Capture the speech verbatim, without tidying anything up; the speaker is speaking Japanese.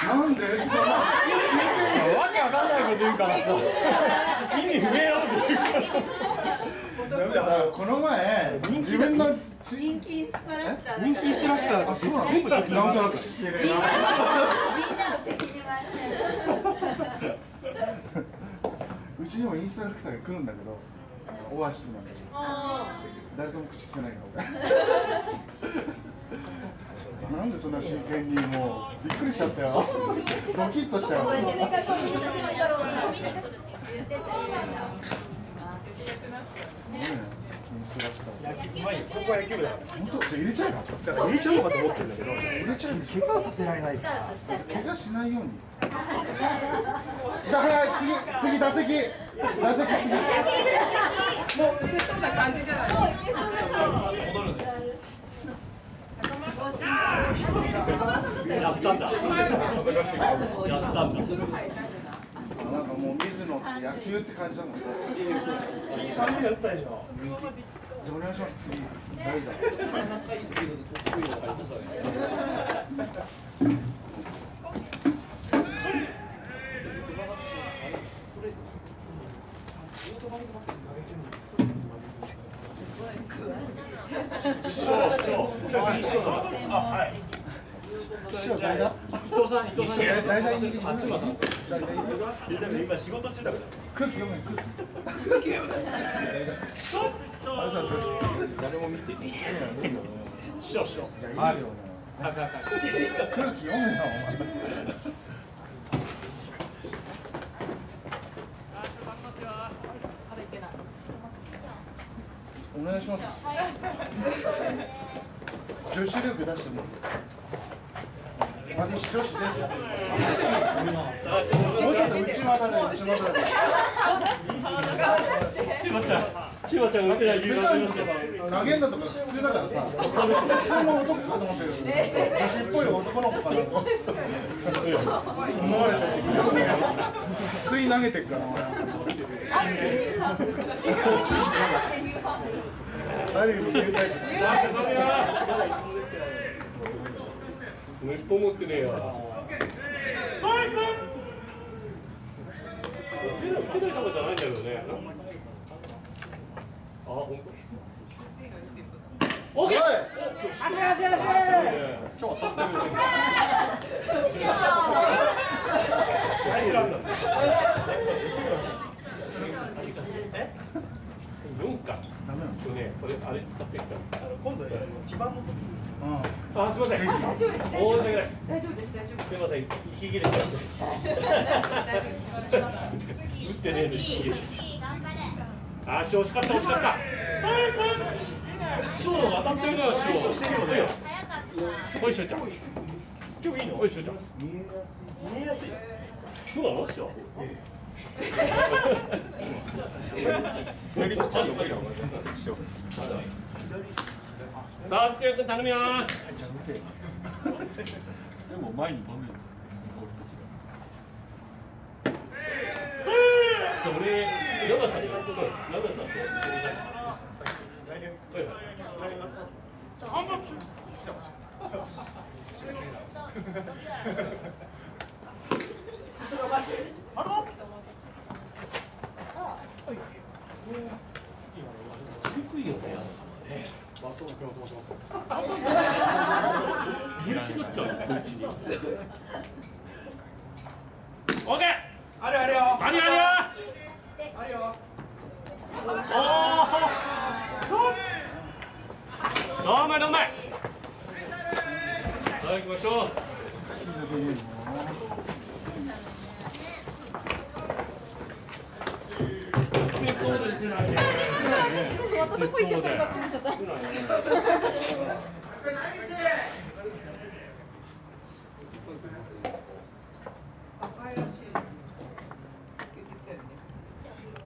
なんでそんなわけわかんないこと言うからさ、意味不明なこと言うから。 この前自分の人気インストラクター人気インストラクターがそうなの全部敵なんとなく知ってるな。 みんなを敵に回してる。 うちにもインストラクターが来るんだけど、オアシスなんだけど誰とも口聞けないから俺なんでそんな真剣にもうびっくりしちゃったよ。ドキッとしたよ。 野球うまいよ。ここは野球部だから。 本当入れちゃえば。 だから入れちゃおうかと思ってるんだけど、 入れちゃえば怪我させられないから。 怪我しないように。じゃあはい次次打席打席次。 もう打てそうな感じじゃないですか。 戻るぜ。やったんだ。やったんだ。 なんかもう水野って野球って感じなので。 三塁打ったでしょ。 じゃあお願いします。次誰だ。 長いスピードで得意分かりましたね。 師匠代打？ 伊藤さん、伊藤さん、 代打にあっちまた。 代打にでも今仕事中だから。 空気読め空気。空気読め。誰も見ていない。 師匠、師匠。 じゃあいいよ。空気読めよお前。お願いします。女子力出してもらって。私女子です。もうちょっと内股で内股で。 千葉ちゃん、千葉ちゃん打てない理由がありますよ。 投げるのとか普通だからさ、普通の男かと思ってる。女子っぽい男の子かなと思われちゃって。普通に投げてるから。誰に言いたいか。 一本持ってねえよ。受けないとこじゃないんだけどね。あ、本当。オッケー。足足足。今日は取ってる。ナイスランだ。え？四か。 ダメなの？ 今日ね、これあれ使ってるから。今度基盤の時に。 あ、 すみません。 大丈夫です。 申し訳ない。 大丈夫です。大丈夫です。 すみません。息切れちゃって。打ってねえで息切れちゃって。あ、し惜しかった惜しかった。ショーの当たってるなショー。してるよね。おいしょちゃん。今日いいの？おいしょちゃん。見えやすい。そうなのショー。さあ、すけくん頼むよ。 でも前に飛んでる。 俺、山さんにやってる。山さんと一緒に。低いよね。マスオ君と申します。身内になっちゃうよ、身内に。オッケー。 あるあるよ。 あるあるよ。 あるよ。 おお。どうもどうも。さあ行きましょう。そうですね。 またどこ行っちゃったのかと思っちゃった。